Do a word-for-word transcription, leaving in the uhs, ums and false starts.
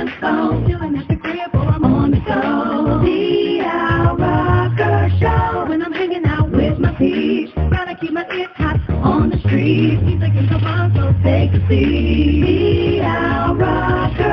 the phone, chilling at the crib or I'm on the go. The Al Rocker Show. When I'm hanging out with my peeps, trying to keep my ears hot on the street. Music is so fun, so take a seat. The Al Rocker